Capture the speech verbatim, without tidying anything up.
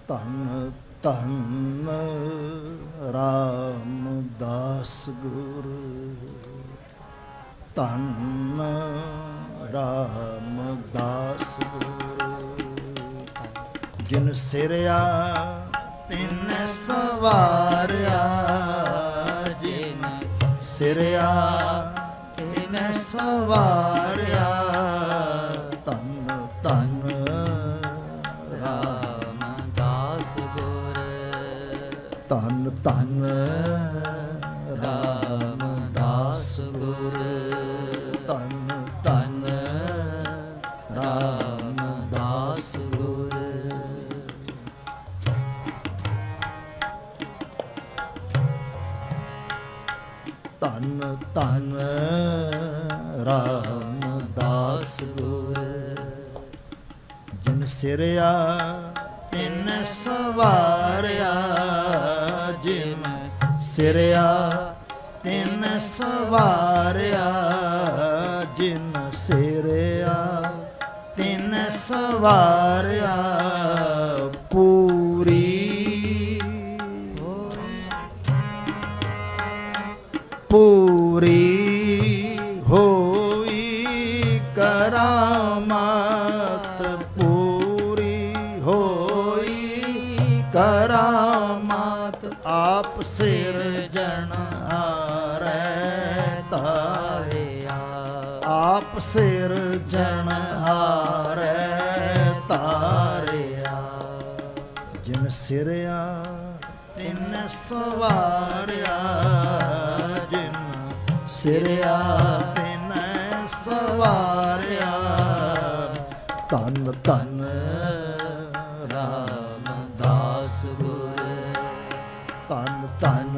ਧੰਨ ਧੰਨ ਰਾਮਦਾਸ ਗੁਰ, ਧੰਨ ਰਾਮਦਾਸ ਗੁਰ। ਜਿਨ ਸਿਰਿਆ ਤਿਨ ਸਵਾਰਿਆ, ਜਿਨ ਸਿਰਿਆ ਤਿਨ ਸਵਾਰਿਆ, ਧੰਨ ਧੰਨ ਰਾਮਦਾਸ ਗੁਰ, ਧੰਨ ਧੰਨ ਰਾਮਦਾਸ ਗੁਰ, ਧੰਨ ਧੰਨ ਰਾਮਦਾਸ ਗੁਰ। ਧੰਨ ਧੰਨ ਰਾਮਦਾਸ ਗੁਰ, ਜਿਨ ਸਿਰਿਆ ਤਿਨ ਸਵਾਰਿਆ, ਜਿਨ ਸਿਰਿਆ ਤਿਨ ਸਵਾਰਿਆ, ਜਿਨ ਸਿਰਿਆ ਤਿਨ ਸਵਾਰਿਆ, ਪੂਰੀ ਪੂਰੀ ਹੋਈ ਕਰਾਮਾਤ, ਪੂਰੀ ਹੋਈ ਕਰਾਮਾਤ, ਆਪ ਸਿਰਜਣਹਾਰੈ ਤਾਰਿਆ, ਆਪ ਸਿਰਜਣਹਾਰੈ ਤਾਰਿਆ, ਜਿਨ ਸਿਰਿਆ ਤਿਨ ਸਵਾਰਿਆ, ਜਿਨ ਸਿਰਿਆ ਤਿਨ ਸਵਾਰਿਆ, ਧੰਨ ਧੰਨ ਰਾਮਦਾਸ ਗੁਰ, ਧੰਨ ਧੰਨ